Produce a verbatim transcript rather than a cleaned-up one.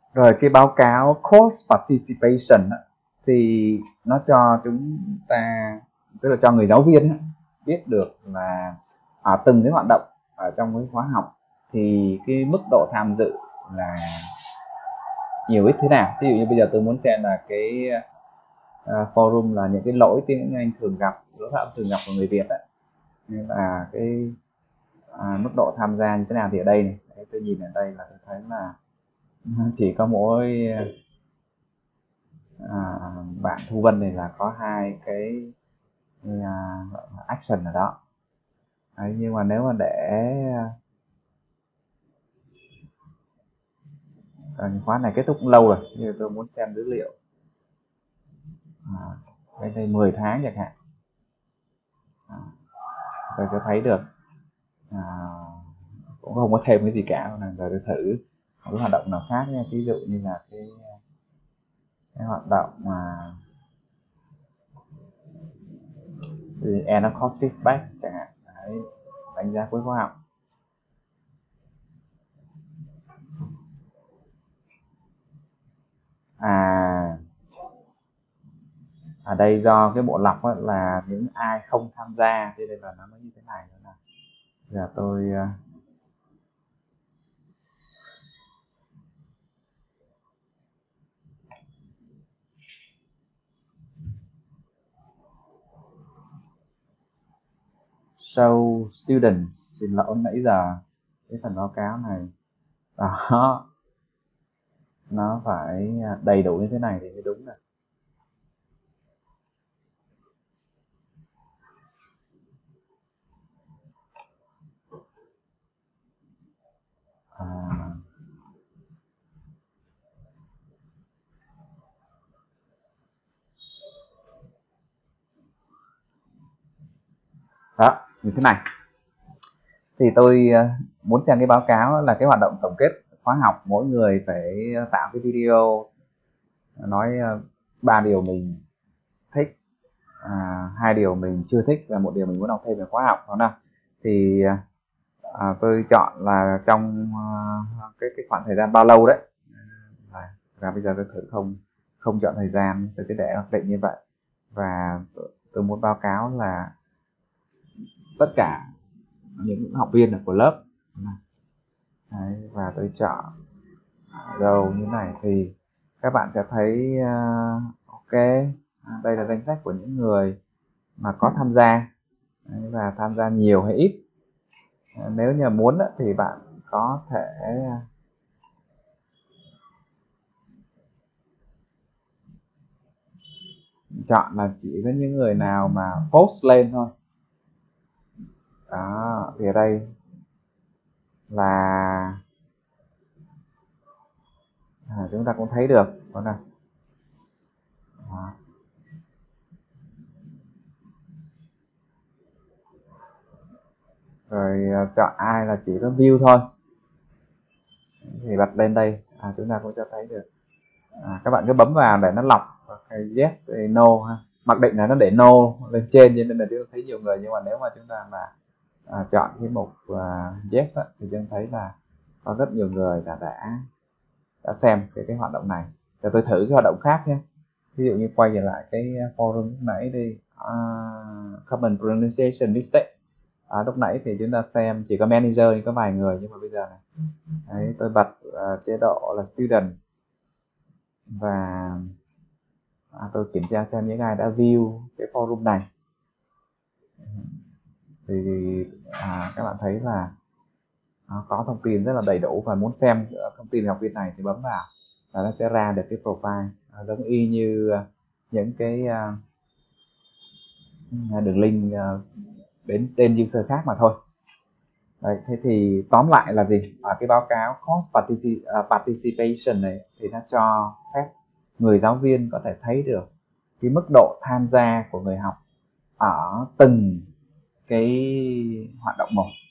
Rồi cái báo cáo course participation á, thì nó cho chúng ta, tức là cho người giáo viên á, biết được là ở từng cái hoạt động ở trong cái khóa học thì cái mức độ tham dự là nhiều ít thế nào. Ví dụ như bây giờ tôi muốn xem là cái uh, forum là những cái lỗi tiếng Anh thường gặp, lỗi phạm thường gặp của người Việt ấy, nên là cái à, mức độ tham gia như thế nào. Thì ở đây này, đấy, tôi nhìn ở đây là tôi thấy là chỉ có mỗi à, bạn Thu Vân này là có hai cái à, action ở đó. Đấy, nhưng mà nếu mà để à, khóa này kết thúc cũng lâu rồi, nhưng tôi muốn xem dữ liệu à, đây, đây mười tháng chẳng hạn, à, tôi sẽ thấy được à, cũng không có thêm cái gì cả. Rồi tôi thử một cái hoạt động nào khác nha, ví dụ như là cái cái hoạt động mà end of course feedback chẳng hạn. Đấy, đánh giá cuối khóa học. À, ở đây do cái bộ lọc là những ai không tham gia, cho nên là nó mới như thế này nữa nè. Giờ tôi uh, show students, xin lỗi nãy giờ cái phần báo cáo này đó nó phải đầy đủ như thế này thì mới đúng nè. À, đó như thế này thì tôi uh, muốn xem cái báo cáo là cái hoạt động tổng kết khóa học. Mỗi người phải tạo cái video nói ba uh, điều mình thích, à, hai điều mình chưa thích và một điều mình muốn học thêm về khóa học đó nè. Thì à, tôi chọn là trong uh, cái cái khoảng thời gian bao lâu đấy, và, và bây giờ tôi thử không không chọn thời gian, tôi cứ để mặc định như vậy. Và tôi, tôi muốn báo cáo là tất cả những học viên của lớp. Đấy, và tôi chọn row như này thì các bạn sẽ thấy uh, ok, đây là danh sách của những người mà có tham gia. Đấy, và tham gia nhiều hay ít. Nếu như muốn thì bạn có thể chọn là chỉ có những người nào mà post lên thôi. Đó, thì ở đây là à, chúng ta cũng thấy được đó này. Đó. Rồi chọn ai là chỉ có view thôi thì bật lên đây, à, chúng ta cũng sẽ thấy được. À, các bạn cứ bấm vào để nó lọc cái yes hay no ha. Mặc định là nó để no lên trên cho nên là chúng ta thấy nhiều người, nhưng mà nếu mà chúng ta mà à, chọn cái mục uh, yes á, thì chúng ta thấy là có rất nhiều người đã đã, đã xem cái cái hoạt động này. Rồi tôi thử cái hoạt động khác nhé. Ví dụ như quay trở lại cái forum lúc nãy đi, uh, common pronunciation mistakes. À, lúc nãy thì chúng ta xem chỉ có manager thì có vài người, nhưng mà bây giờ này, đấy, tôi bật uh, chế độ là student và à, tôi kiểm tra xem những ai đã view cái forum này. Thì à, các bạn thấy là nó có thông tin rất là đầy đủ, và muốn xem thông tin học viên này thì bấm vào và nó sẽ ra được cái profile à, giống y như uh, những cái uh, đường link uh, đến tên user khác mà thôi. Đấy, thế thì tóm lại là gì? Ở cái báo cáo course participation này thì nó cho phép người giáo viên có thể thấy được cái mức độ tham gia của người học ở từng cái hoạt động một.